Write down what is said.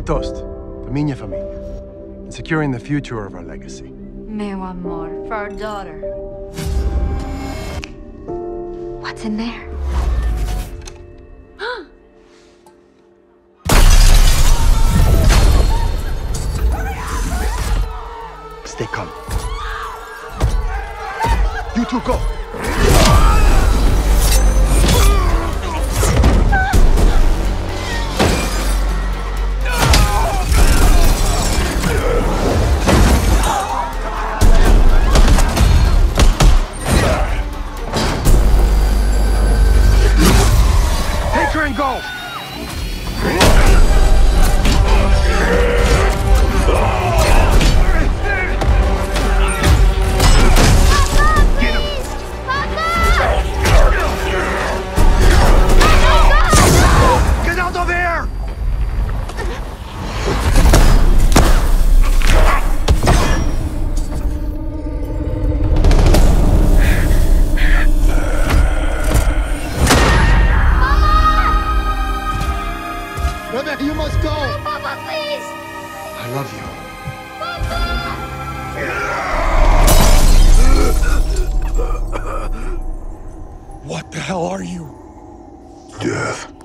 toast to minha família and securing the future of our legacy. Meu amor, for our daughter. What's in there? Stay calm. You two go. Take her and go. Brother, you must go! No, Papa, please! I love you. Papa! What the hell are you? Death.